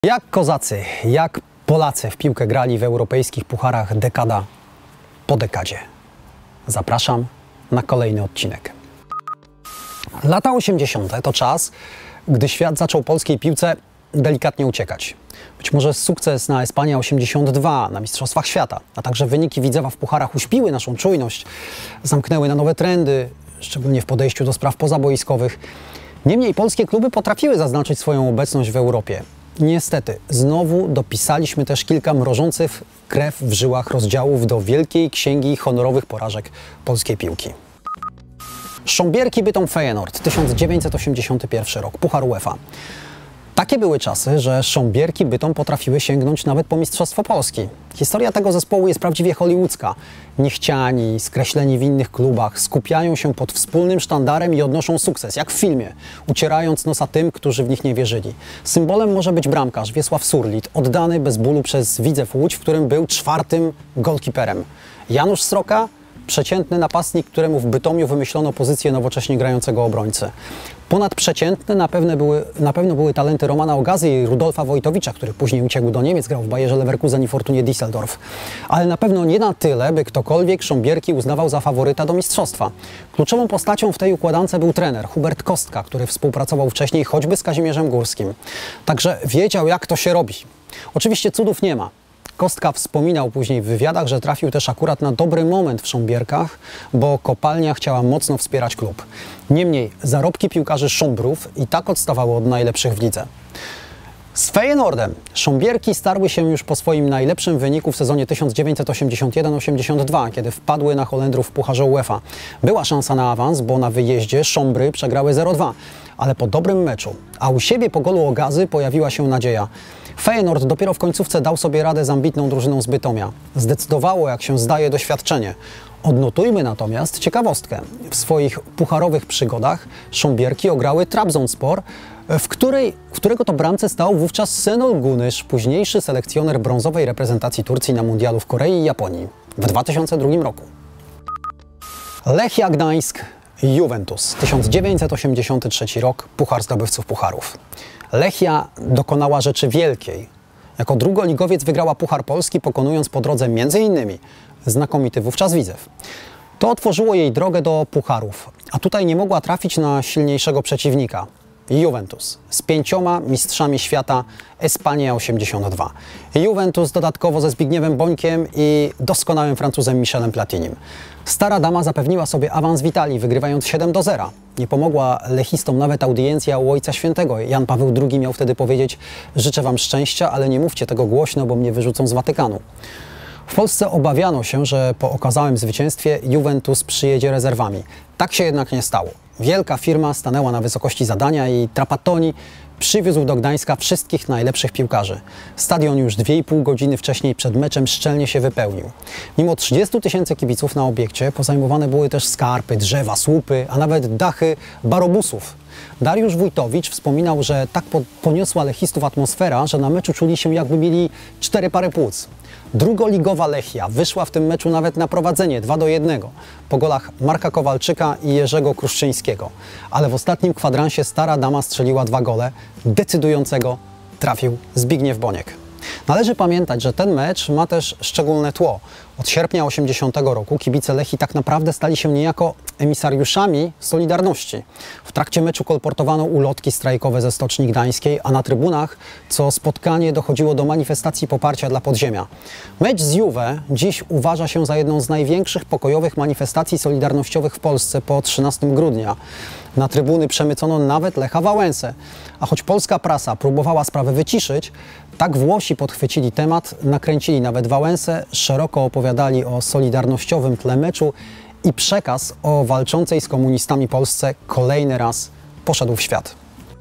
Jak kozacy, jak Polacy w piłkę grali w europejskich pucharach dekada po dekadzie. Zapraszam na kolejny odcinek. Lata 80. to czas, gdy świat zaczął polskiej piłce delikatnie uciekać. Być może sukces na Espania 82, na Mistrzostwach Świata, a także wyniki Widzewa w pucharach uśpiły naszą czujność, zamknęły na nowe trendy, szczególnie w podejściu do spraw pozaboiskowych. Niemniej polskie kluby potrafiły zaznaczyć swoją obecność w Europie. Niestety, znowu dopisaliśmy też kilka mrożących krew w żyłach rozdziałów do wielkiej księgi honorowych porażek polskiej piłki. Sząbierki Bytom Feyenoord, 1981 rok, Puchar UEFA. Takie były czasy, że Sząbierki Bytom potrafiły sięgnąć nawet po Mistrzostwo Polski. Historia tego zespołu jest prawdziwie hollywoodzka. Niechciani, skreśleni w innych klubach, skupiają się pod wspólnym sztandarem i odnoszą sukces, jak w filmie, ucierając nosa tym, którzy w nich nie wierzyli. Symbolem może być bramkarz Wiesław Surlit, oddany bez bólu przez Widzew Łódź, w którym był czwartym golkiperem. Janusz Sroka, przeciętny napastnik, któremu w Bytomiu wymyślono pozycję nowocześnie grającego obrońcy. Ponadprzeciętne na pewno były talenty Romana Ogazy i Rudolfa Wojtowicza, który później uciekł do Niemiec, grał w Bayerze Leverkusen i Fortunie Düsseldorf. Ale na pewno nie na tyle, by ktokolwiek Sząbierki uznawał za faworyta do mistrzostwa. Kluczową postacią w tej układance był trener Hubert Kostka, który współpracował wcześniej choćby z Kazimierzem Górskim. Także wiedział, jak to się robi. Oczywiście cudów nie ma. Kostka wspominał później w wywiadach, że trafił też akurat na dobry moment w Sząbierkach, bo kopalnia chciała mocno wspierać klub. Niemniej zarobki piłkarzy Szombrów i tak odstawały od najlepszych w lidze. Z Feyenoordem Sząbierki starły się już po swoim najlepszym wyniku w sezonie 1981-82, kiedy wpadły na Holendrów w Pucharze UEFA. Była szansa na awans, bo na wyjeździe Szombry przegrały 0-2, ale po dobrym meczu, a u siebie po golu Ogazy pojawiła się nadzieja. Feyenoord dopiero w końcówce dał sobie radę z ambitną drużyną z Bytomia. Zdecydowało, jak się zdaje, doświadczenie. Odnotujmy natomiast ciekawostkę. W swoich pucharowych przygodach Sząbierki ograły Trabzonspor, w którego to bramce stał wówczas Şenol Güneş, późniejszy selekcjoner brązowej reprezentacji Turcji na mundialu w Korei i Japonii w 2002 roku. Lechia Gdańsk, Juventus, 1983 rok, Puchar Zdobywców Pucharów. Lechia dokonała rzeczy wielkiej. Jako drugoligowiec wygrała Puchar Polski, pokonując po drodze m.in. znakomity wówczas Widzew. To otworzyło jej drogę do pucharów, a tutaj nie mogła trafić na silniejszego przeciwnika. Juventus z 5 mistrzami świata Espania 82. Juventus dodatkowo ze Zbigniewem Bońkiem i doskonałym Francuzem Michelem Platinim. Stara dama zapewniła sobie awans w Italii, wygrywając 7-0. Nie pomogła lechistom nawet audiencja u Ojca Świętego. Jan Paweł II miał wtedy powiedzieć: życzę wam szczęścia, ale nie mówcie tego głośno, bo mnie wyrzucą z Watykanu. W Polsce obawiano się, że po okazałym zwycięstwie Juventus przyjedzie rezerwami. Tak się jednak nie stało. Wielka firma stanęła na wysokości zadania i Trapattoni przywiózł do Gdańska wszystkich najlepszych piłkarzy. Stadion już 2,5 godziny wcześniej przed meczem szczelnie się wypełnił. Mimo 30 000 kibiców na obiekcie pozajmowane były też skarpy, drzewa, słupy, a nawet dachy barobusów. Dariusz Wójtowicz wspominał, że tak poniosła lechistów atmosfera, że na meczu czuli się, jakby mieli 4 pary płuc. Drugoligowa Lechia wyszła w tym meczu nawet na prowadzenie 2-1 po golach Marka Kowalczyka i Jerzego Kruszczyńskiego. Ale w ostatnim kwadransie stara dama strzeliła 2 gole. Decydującego trafił Zbigniew Boniek. Należy pamiętać, że ten mecz ma też szczególne tło. Od sierpnia 80 roku kibice Lechii tak naprawdę stali się niejako emisariuszami Solidarności. W trakcie meczu kolportowano ulotki strajkowe ze Stoczni Gdańskiej, a na trybunach co spotkanie dochodziło do manifestacji poparcia dla podziemia. Mecz z Juve dziś uważa się za jedną z największych pokojowych manifestacji solidarnościowych w Polsce po 13 grudnia. Na trybuny przemycono nawet Lecha Wałęsę. A choć polska prasa próbowała sprawę wyciszyć, tak Włosi podchwycili temat, nakręcili nawet Wałęsę, szeroko opowiadali o solidarnościowym tle meczu i przekaz o walczącej z komunistami Polsce kolejny raz poszedł w świat.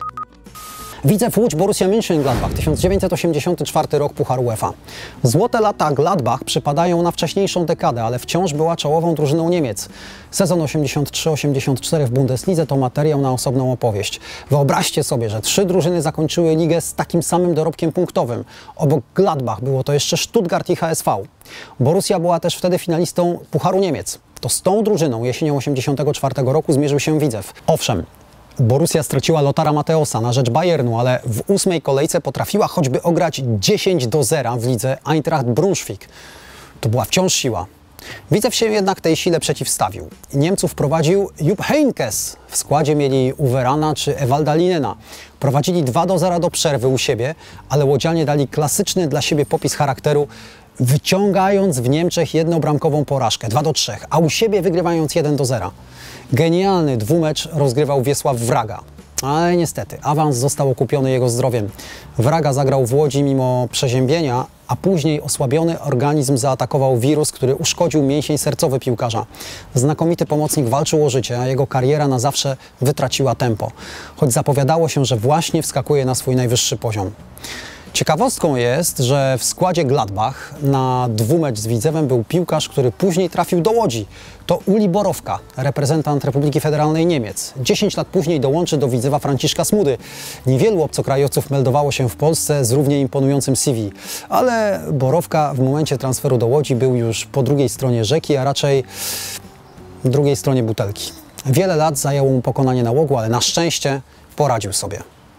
Widzew Łódź Borussia Mönchengladbach, 1984 rok, Puchar UEFA. Złote lata Gladbach przypadają na wcześniejszą dekadę, ale wciąż była czołową drużyną Niemiec. Sezon 83-84 w Bundeslidze to materiał na osobną opowieść. Wyobraźcie sobie, że 3 drużyny zakończyły ligę z takim samym dorobkiem punktowym. Obok Gladbach było to jeszcze Stuttgart i HSV. Borussia była też wtedy finalistą Pucharu Niemiec. To z tą drużyną jesienią 84 roku zmierzył się Widzew. Owszem, Borussia straciła Lothara Matthäusa na rzecz Bayernu, ale w 8. kolejce potrafiła choćby ograć 10-0 w lidze Eintracht Braunschweig. To była wciąż siła. Widzew się jednak tej sile przeciwstawił. Niemców prowadził Jupp Heynckes. W składzie mieli Uwerana czy Ewalda Linena. Prowadzili 2-0 do przerwy u siebie, ale łodzianie dali klasyczny dla siebie popis charakteru, wyciągając w Niemczech jednobramkową porażkę 2-3, a u siebie wygrywając 1-0. Genialny dwumecz rozgrywał Wiesław Wraga. Ale niestety, awans został okupiony jego zdrowiem. Wraga zagrał w Łodzi mimo przeziębienia, a później osłabiony organizm zaatakował wirus, który uszkodził mięsień sercowy piłkarza. Znakomity pomocnik walczył o życie, a jego kariera na zawsze wytraciła tempo. Choć zapowiadało się, że właśnie wskakuje na swój najwyższy poziom. Ciekawostką jest, że w składzie Gladbach na dwumecz z Widzewem był piłkarz, który później trafił do Łodzi. To Uli Borowka, reprezentant Republiki Federalnej Niemiec. 10 lat później dołączy do Widzewa Franciszka Smudy. Niewielu obcokrajowców meldowało się w Polsce z równie imponującym CV. Ale Borowka w momencie transferu do Łodzi był już po drugiej stronie rzeki, a raczej w drugiej stronie butelki. Wiele lat zajęło mu pokonanie nałogu, ale na szczęście poradził sobie.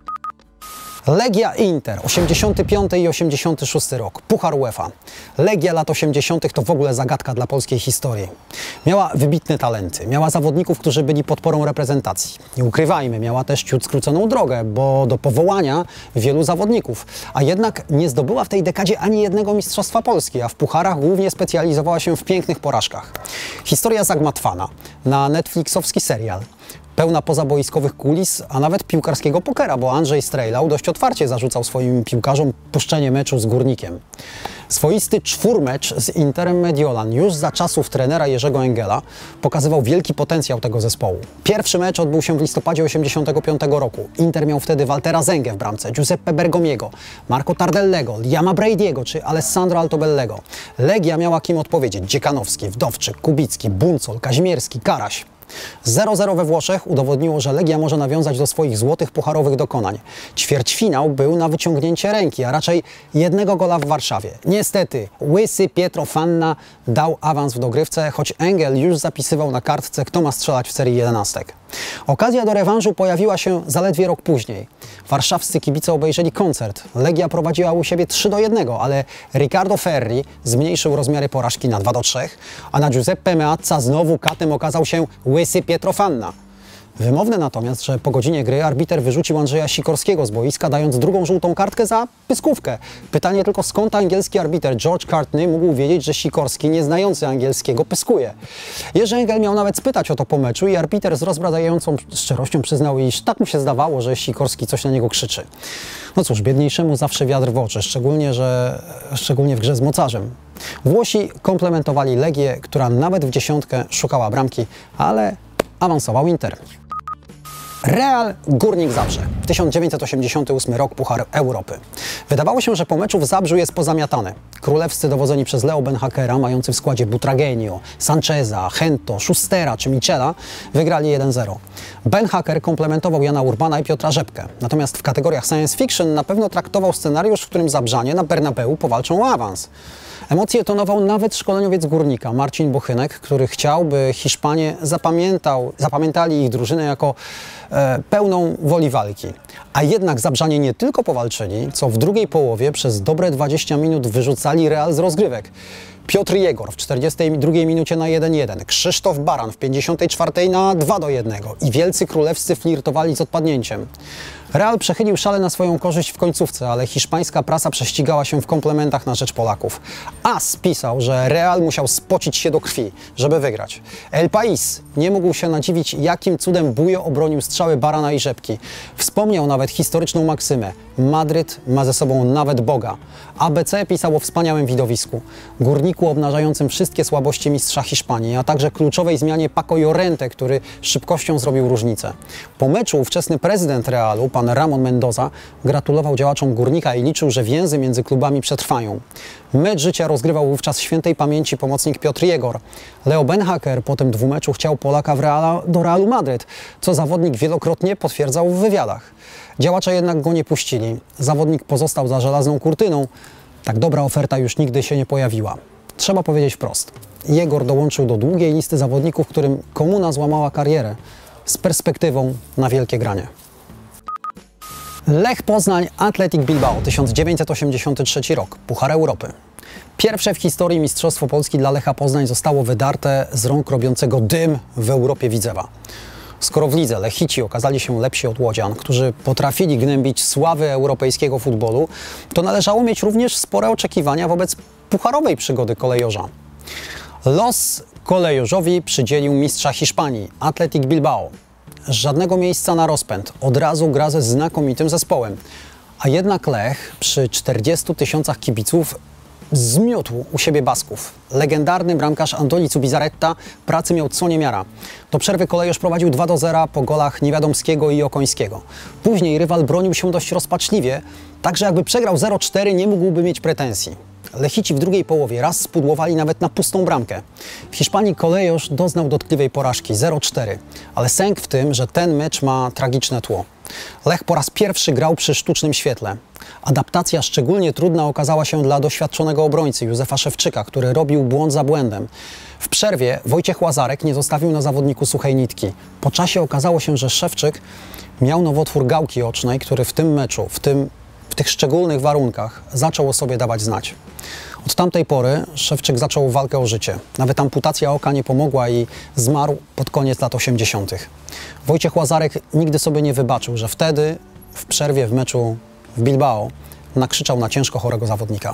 Legia Inter, 85 i 86 rok, Puchar UEFA. Legia lat 80 to w ogóle zagadka dla polskiej historii. Miała wybitne talenty, miała zawodników, którzy byli podporą reprezentacji. Nie ukrywajmy, miała też ciut skróconą drogę, bo do powołania wielu zawodników. A jednak nie zdobyła w tej dekadzie ani jednego mistrzostwa Polski, a w pucharach głównie specjalizowała się w pięknych porażkach. Historia zagmatwana na netflixowski serial. Pełna pozaboiskowych kulis, a nawet piłkarskiego pokera, bo Andrzej Strejlał dość otwarcie zarzucał swoim piłkarzom puszczenie meczu z Górnikiem. Swoisty czwórmecz z Interem Mediolan już za czasów trenera Jerzego Engela pokazywał wielki potencjał tego zespołu. Pierwszy mecz odbył się w listopadzie 1985 roku. Inter miał wtedy Waltera Zengę w bramce, Giuseppe Bergomiego, Marco Tardellego, Liama Brady'ego czy Alessandro Altobellego. Legia miała kim odpowiedzieć: Dziekanowski, Wdowczyk, Kubicki, Buncol, Kazimierski, Karaś. 0-0 we Włoszech udowodniło, że Legia może nawiązać do swoich złotych pucharowych dokonań. Ćwierćfinał był na wyciągnięcie ręki, a raczej jednego gola w Warszawie. Niestety, łysy Pietro Fanna dał awans w dogrywce, choć Engel już zapisywał na kartce, kto ma strzelać w serii 11. Okazja do rewanżu pojawiła się zaledwie rok później. Warszawscy kibice obejrzeli koncert. Legia prowadziła u siebie 3-1, ale Riccardo Ferri zmniejszył rozmiary porażki na 2-3, a na Giuseppe Meazza znowu katem okazał się łysy Pietro Fanna. Wymowne natomiast, że po godzinie gry arbiter wyrzucił Andrzeja Sikorskiego z boiska, dając drugą żółtą kartkę za pyskówkę. Pytanie tylko, skąd angielski arbiter George Cartney mógł wiedzieć, że Sikorski, nie znający angielskiego, pyskuje. Jerzy Engel miał nawet spytać o to po meczu i arbiter z rozbrajającą szczerością przyznał, iż tak mu się zdawało, że Sikorski coś na niego krzyczy. No cóż, biedniejszemu zawsze wiatr w oczy, szczególnie w grze z mocarzem. Włosi komplementowali Legię, która nawet w dziesiątkę szukała bramki, ale awansował Inter. Real Górnik Zabrze. 1988 rok, Puchar Europy. Wydawało się, że po meczu w Zabrzu jest pozamiatane. Królewscy dowodzeni przez Leo Benhakera, mający w składzie Butragenio, Sancheza, Hento, Schustera czy Michela, wygrali 1-0. Benhaker komplementował Jana Urbana i Piotra Rzepkę. Natomiast w kategoriach science fiction na pewno traktował scenariusz, w którym Zabrzanie na Bernabeu powalczą o awans. Emocje tonował nawet szkoleniowiec Górnika, Marcin Bochynek, który chciał, by Hiszpanie zapamiętali ich drużynę jako pełną woli walki. A jednak Zabrzanie nie tylko powalczyli, co w drugiej połowie przez dobre 20 minut wyrzucali Real z rozgrywek. Piotr Jegor w 42 minucie na 1-1, Krzysztof Baran w 54 na 2-1 i wielcy królewscy flirtowali z odpadnięciem. Real przechylił szale na swoją korzyść w końcówce, ale hiszpańska prasa prześcigała się w komplementach na rzecz Polaków. AS pisał, że Real musiał spocić się do krwi, żeby wygrać. El País nie mógł się nadziwić, jakim cudem Bujo obronił strzały Barana i Rzepki. Wspomniał nawet historyczną maksymę: Madryt ma ze sobą nawet Boga. ABC pisał o wspaniałym widowisku, Górniku obnażającym wszystkie słabości mistrza Hiszpanii, a także kluczowej zmianie Paco Llorente, który szybkością zrobił różnicę. Po meczu ówczesny prezydent Realu, pan Ramon Mendoza, gratulował działaczom Górnika i liczył, że więzy między klubami przetrwają. Mecz życia rozgrywał wówczas świętej pamięci pomocnik Piotr Jegor. Leo Benhaker po tym dwumeczu chciał Polaka do Realu Madryt, co zawodnik wielokrotnie potwierdzał w wywiadach. Działacze jednak go nie puścili. Zawodnik pozostał za żelazną kurtyną. Tak dobra oferta już nigdy się nie pojawiła. Trzeba powiedzieć wprost. Jegor dołączył do długiej listy zawodników, którym komuna złamała karierę. z perspektywą na wielkie granie. Lech Poznań, Athletic Bilbao, 1983 rok, Puchar Europy. Pierwsze w historii Mistrzostwo Polski dla Lecha Poznań zostało wydarte z rąk robiącego dym w Europie Widzewa. Skoro w lidze Lechici okazali się lepsi od łodzian, którzy potrafili gnębić sławy europejskiego futbolu, to należało mieć również spore oczekiwania wobec pucharowej przygody kolejorza. Los kolejorzowi przydzielił mistrza Hiszpanii, Athletic Bilbao. Żadnego miejsca na rozpęd, od razu gra ze znakomitym zespołem. A jednak Lech przy 40 000 kibiców zmiótł u siebie Basków. Legendarny bramkarz Antoni Zubizarreta pracy miał co niemiara. Do przerwy kolejorz prowadził 2-0 po golach Niewiadomskiego i Okońskiego. Później rywal bronił się dość rozpaczliwie, także jakby przegrał 0-4 nie mógłby mieć pretensji. Lechici w drugiej połowie raz spudłowali nawet na pustą bramkę. W Hiszpanii kolejorz doznał dotkliwej porażki 0-4, ale sęk w tym, że ten mecz ma tragiczne tło. Lech po raz pierwszy grał przy sztucznym świetle. Adaptacja szczególnie trudna okazała się dla doświadczonego obrońcy Józefa Szewczyka, który robił błąd za błędem. W przerwie Wojciech Łazarek nie zostawił na zawodniku suchej nitki. Po czasie okazało się, że Szewczyk miał nowotwór gałki ocznej, który w tym meczu, w tych szczególnych warunkach zaczął o sobie dawać znać. Od tamtej pory Szewczyk zaczął walkę o życie. Nawet amputacja oka nie pomogła i zmarł pod koniec lat 80. Wojciech Łazarek nigdy sobie nie wybaczył, że wtedy w przerwie w meczu w Bilbao nakrzyczał na ciężko chorego zawodnika.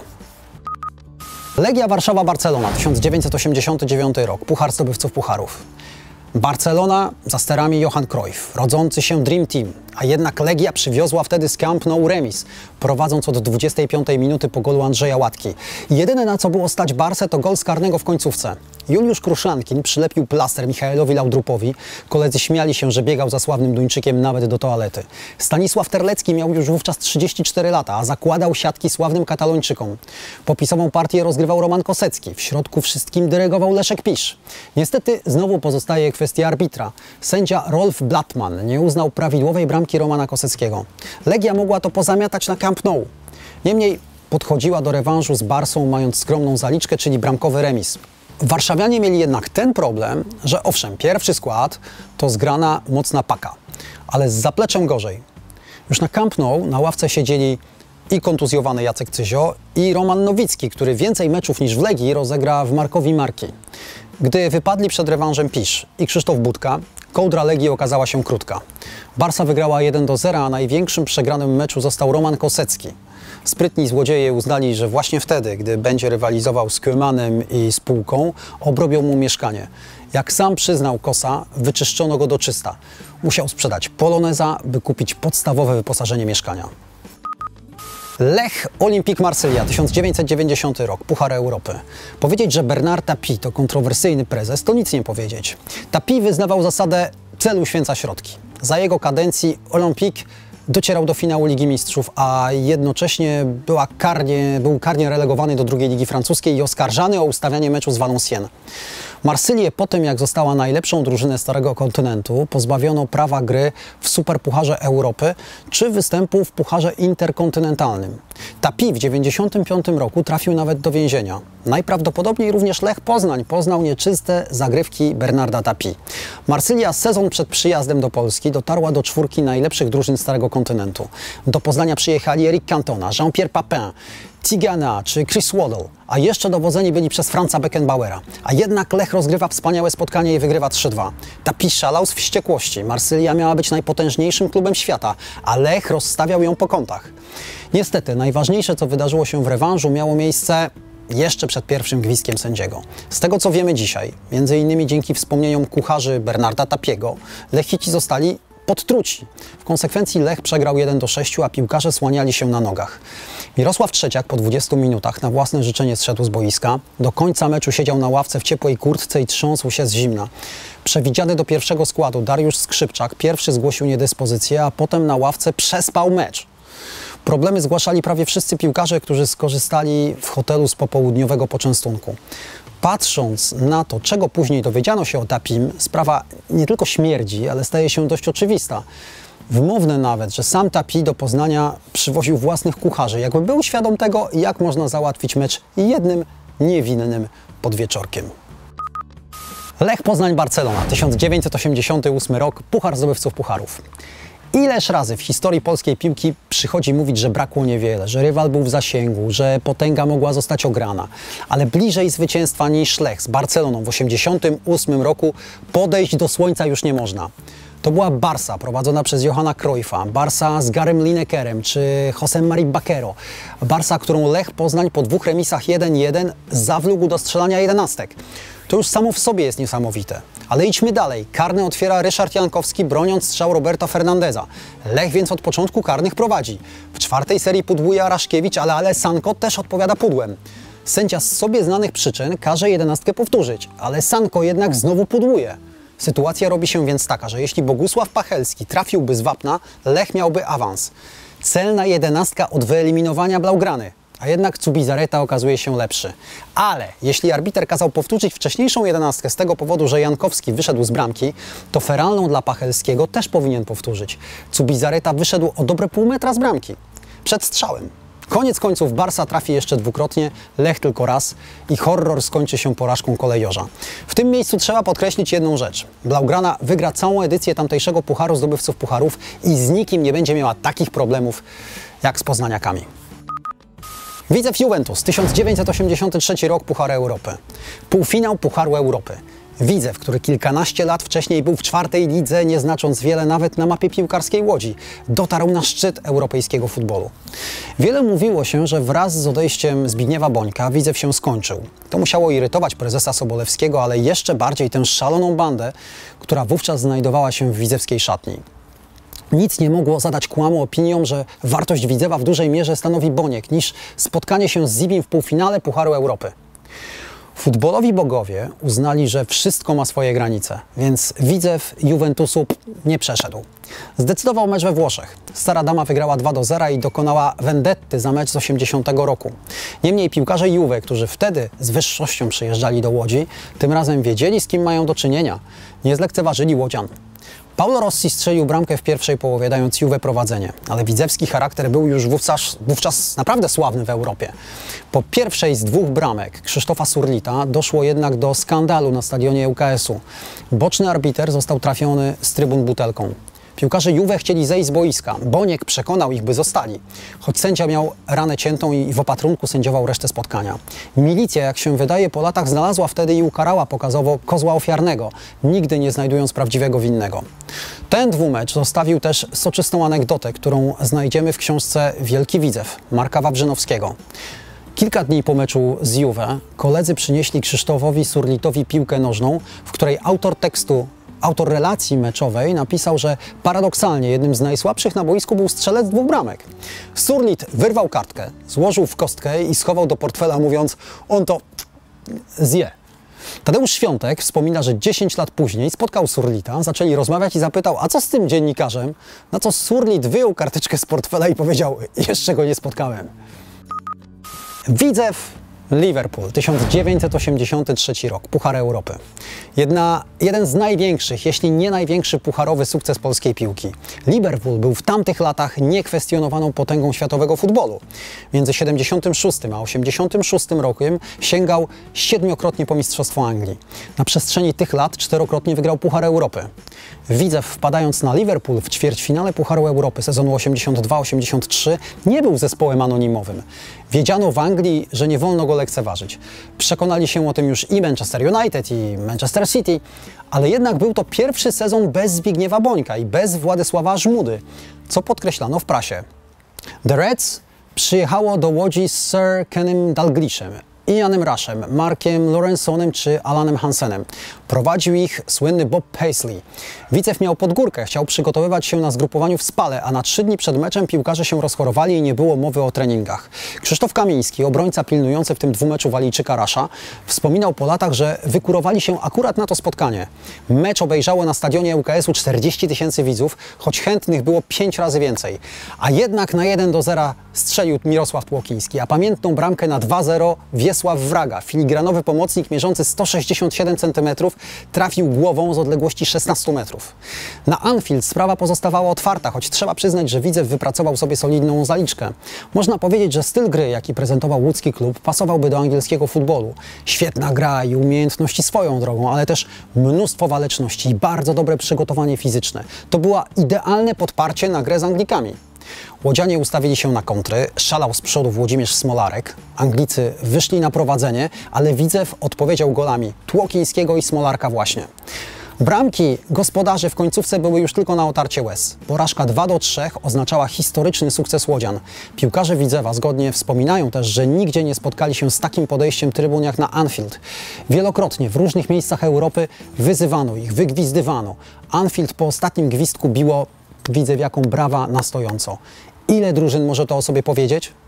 Legia Warszawa-Barcelona, 1989 rok, Puchar Zdobywców Pucharów. Barcelona za sterami Johan Cruyff, rodzący się Dream Team, a jednak Legia przywiozła wtedy z Camp Nou remis, prowadząc od 25 minuty po golu Andrzeja Łatki. Jedyne na co było stać Barsę to gol z karnego w końcówce. Juliusz Kruszankin przylepił plaster Michaelowi Laudrupowi. Koledzy śmiali się, że biegał za sławnym Duńczykiem nawet do toalety. Stanisław Terlecki miał już wówczas 34 lata, a zakładał siatki sławnym Katalończykom. Popisową partię rozgrywał Roman Kosecki. W środku wszystkim dyrygował Leszek Pisz. Niestety znowu pozostaje kwestia arbitra. Sędzia Rolf Blattmann nie uznał prawidłowej bramki Romana Koseckiego. Legia mogła to pozamiatać na Camp Nou. Niemniej podchodziła do rewanżu z Barsą, mając skromną zaliczkę, czyli bramkowy remis. Warszawianie mieli jednak ten problem, że owszem, pierwszy skład to zgrana mocna paka, ale z zapleczem gorzej. Już na Camp Nou na ławce siedzieli i kontuzjowany Jacek Cyzio i Roman Nowicki, który więcej meczów niż w Legii rozegra w Markowi Marki. Gdy wypadli przed rewanżem Pisz i Krzysztof Budka, kołdra Legii okazała się krótka. Barsa wygrała 1-0, a największym przegranym meczu został Roman Kosecki. Sprytni złodzieje uznali, że właśnie wtedy, gdy będzie rywalizował z Koemanem i spółką, obrobią mu mieszkanie. Jak sam przyznał Kosa, wyczyszczono go do czysta. Musiał sprzedać poloneza, by kupić podstawowe wyposażenie mieszkania. Lech Olympique Marsylia, 1990 rok, Puchar Europy. Powiedzieć, że Bernard Tapie to kontrowersyjny prezes, to nic nie powiedzieć. Tapie wyznawał zasadę celu święca środki. Za jego kadencji Olympique docierał do finału Ligi Mistrzów, a jednocześnie był karnie relegowany do drugiej ligi francuskiej i oskarżany o ustawianie meczu z Valenciennes. Marsylię po tym, jak została najlepszą drużynę Starego Kontynentu, pozbawiono prawa gry w Superpucharze Europy czy występu w Pucharze Interkontynentalnym. Tapie w 1995 roku trafił nawet do więzienia. Najprawdopodobniej również Lech Poznań poznał nieczyste zagrywki Bernarda Tapie. Marsylia sezon przed przyjazdem do Polski dotarła do czwórki najlepszych drużyn Starego Kontynentu. Do Poznania przyjechali Eric Cantona, Jean-Pierre Papin, Tigana czy Chris Waddle, a jeszcze dowodzeni byli przez Franza Beckenbauera. A jednak Lech rozgrywa wspaniałe spotkanie i wygrywa 3-2. Tapie szalał z wściekłości. Marsylia miała być najpotężniejszym klubem świata, a Lech rozstawiał ją po kątach. Niestety, najważniejsze, co wydarzyło się w rewanżu, miało miejsce jeszcze przed pierwszym gwizdkiem sędziego. Z tego, co wiemy dzisiaj, między innymi dzięki wspomnieniom kucharzy Bernarda Tapiego, Lechici zostali podtruci. W konsekwencji Lech przegrał 1-6, a piłkarze słaniali się na nogach. Mirosław Trzeciak po 20 minutach na własne życzenie zszedł z boiska. Do końca meczu siedział na ławce w ciepłej kurtce i trząsł się z zimna. Przewidziany do pierwszego składu Dariusz Skrzypczak pierwszy zgłosił niedyspozycję, a potem na ławce przespał mecz. Problemy zgłaszali prawie wszyscy piłkarze, którzy skorzystali w hotelu z popołudniowego poczęstunku. Patrząc na to, czego później dowiedziano się o Tapim, sprawa nie tylko śmierdzi, ale staje się dość oczywista. Wymowne nawet, że sam Tapie do Poznania przywoził własnych kucharzy, jakby był świadom tego, jak można załatwić mecz jednym niewinnym podwieczorkiem. Lech Poznań-Barcelona, 1988 rok, Puchar Zdobywców Pucharów. Ileż razy w historii polskiej piłki przychodzi mówić, że brakło niewiele, że rywal był w zasięgu, że potęga mogła zostać ograna. Ale bliżej zwycięstwa niż Lech z Barceloną w 1988 roku podejść do słońca już nie można. To była Barsa prowadzona przez Johana Cruyffa, Barsa z Garym Linekerem czy Josem Mari Bakero. Barsa, którą Lech Poznań po 2 remisach 1-1 zawlógł do strzelania jedenastek. To już samo w sobie jest niesamowite. Ale idźmy dalej. Karny otwiera Ryszard Jankowski, broniąc strzał Roberta Fernandeza. Lech więc od początku karnych prowadzi. W 4. serii pudłuje Araszkiewicz, ale Alessandro też odpowiada pudłem. Sędzia z sobie znanych przyczyn każe jedenastkę powtórzyć, ale Sanko jednak znowu pudłuje. Sytuacja robi się więc taka, że jeśli Bogusław Pachelski trafiłby z wapna, Lech miałby awans. Celna jedenastka od wyeliminowania Blaugrany. A jednak Zubizarreta okazuje się lepszy. Ale jeśli arbiter kazał powtórzyć wcześniejszą jedenastkę z tego powodu, że Jankowski wyszedł z bramki, to feralną dla Pachelskiego też powinien powtórzyć. Zubizarreta wyszedł o dobre pół metra z bramki. Przed strzałem. Koniec końców Barsa trafi jeszcze dwukrotnie, Lech tylko raz i horror skończy się porażką kolejorza. W tym miejscu trzeba podkreślić jedną rzecz. Blaugrana wygra całą edycję tamtejszego Pucharu Zdobywców Pucharów i z nikim nie będzie miała takich problemów jak z poznaniakami. Widzew Juventus, 1983 rok, Puchar Europy. Półfinał Pucharu Europy. Widzew, który kilkanaście lat wcześniej był w 4. lidze, nie znacząc wiele nawet na mapie piłkarskiej Łodzi, dotarł na szczyt europejskiego futbolu. Wiele mówiło się, że wraz z odejściem Zbigniewa Bońka Widzew się skończył. To musiało irytować prezesa Sobolewskiego, ale jeszcze bardziej tę szaloną bandę, która wówczas znajdowała się w widzewskiej szatni. Nic nie mogło zadać kłamu opiniom, że wartość Widzewa w dużej mierze stanowi Boniek, niż spotkanie się z Zibim w półfinale Pucharu Europy. Futbolowi bogowie uznali, że wszystko ma swoje granice, więc Widzew Juventusu nie przeszedł. Zdecydował mecz we Włoszech. Stara dama wygrała 2-0 i dokonała vendetty za mecz z 80 roku. Niemniej piłkarze Juve, którzy wtedy z wyższością przyjeżdżali do Łodzi, tym razem wiedzieli, z kim mają do czynienia. Nie zlekceważyli Łodzian. Paulo Rossi strzelił bramkę w pierwszej połowie, dając Juve prowadzenie, ale widzewski charakter był już wówczas naprawdę sławny w Europie. Po pierwszej z 2 bramek Krzysztofa Surlita doszło jednak do skandalu na stadionie ŁKS-u. Boczny arbiter został trafiony z trybun butelką. Piłkarze Juve chcieli zejść z boiska. Boniek przekonał ich, by zostali. Choć sędzia miał ranę ciętą i w opatrunku sędziował resztę spotkania. Milicja, jak się wydaje, po latach znalazła wtedy i ukarała pokazowo kozła ofiarnego, nigdy nie znajdując prawdziwego winnego. Ten dwumecz zostawił też soczystą anegdotę, którą znajdziemy w książce Wielki Widzew Marka Wawrzynowskiego. Kilka dni po meczu z Juve koledzy przynieśli Krzysztofowi Surlitowi piłkę nożną, w której autor relacji meczowej napisał, że paradoksalnie jednym z najsłabszych na boisku był strzelec 2 bramek. Surlit wyrwał kartkę, złożył w kostkę i schował do portfela, mówiąc: on to zje. Tadeusz Świątek wspomina, że 10 lat później spotkał Surlita, zaczęli rozmawiać i zapytał: a co z tym dziennikarzem? Na co Surlit wyjął karteczkę z portfela i powiedział: jeszcze go nie spotkałem. Widzew Liverpool, 1983 rok, Puchar Europy. Jeden z największych, jeśli nie największy pucharowy sukces polskiej piłki. Liverpool był w tamtych latach niekwestionowaną potęgą światowego futbolu. Między 76 a 86 rokiem sięgał 7-krotnie po Mistrzostwo Anglii. Na przestrzeni tych lat 4-krotnie wygrał Puchar Europy. Widzew, wpadając na Liverpool w ćwierćfinale Pucharu Europy sezonu 82-83, nie był zespołem anonimowym. Wiedziano w Anglii, że nie wolno go lekceważyć. Przekonali się o tym już i Manchester United, i Manchester City, ale jednak był to pierwszy sezon bez Zbigniewa Bońka i bez Władysława Żmudy, co podkreślano w prasie. The Reds przyjechało do Łodzi z Sir Kenem Dalglishem, Ianem Rushem, Markiem Lorensonem czy Alanem Hansenem. Prowadził ich słynny Bob Paisley. Widzew miał podgórkę, chciał przygotowywać się na zgrupowaniu w Spale, a na 3 dni przed meczem piłkarze się rozchorowali i nie było mowy o treningach. Krzysztof Kamiński, obrońca pilnujący w tym dwumeczu Walijczyka Rasza, wspominał po latach, że wykurowali się akurat na to spotkanie. Mecz obejrzało na stadionie ŁKS-u 40 000 widzów, choć chętnych było 5 razy więcej. A jednak na 1-0 strzelił Mirosław Tłokiński, a pamiętną bramkę na 2-0 Wiesław Wraga, filigranowy pomocnik mierzący 167 cm trafił głową z odległości 16 metrów. Na Anfield sprawa pozostawała otwarta, choć trzeba przyznać, że Widzew wypracował sobie solidną zaliczkę. Można powiedzieć, że styl gry, jaki prezentował łódzki klub, pasowałby do angielskiego futbolu. Świetna gra i umiejętności swoją drogą, ale też mnóstwo waleczności i bardzo dobre przygotowanie fizyczne. To było idealne podparcie na grę z Anglikami. Łodzianie ustawili się na kontry, szalał z przodu Włodzimierz Smolarek. Anglicy wyszli na prowadzenie, ale Widzew odpowiedział golami Tłokińskiego i Smolarka właśnie. Bramki gospodarzy w końcówce były już tylko na otarcie łez. Porażka 2-3 oznaczała historyczny sukces łodzian. Piłkarze Widzewa zgodnie wspominają też, że nigdzie nie spotkali się z takim podejściem trybun jak na Anfield. Wielokrotnie w różnych miejscach Europy wyzywano ich, wygwizdywano. Anfield po ostatnim gwizdku biło widzewiakom brawa na stojąco. Ile drużyn może to o sobie powiedzieć?